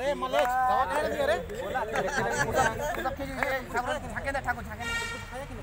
अरे मलेश दवा खाने लगी अरे बोला सब चीज ठाकुर झाके दे ठाकुर झाके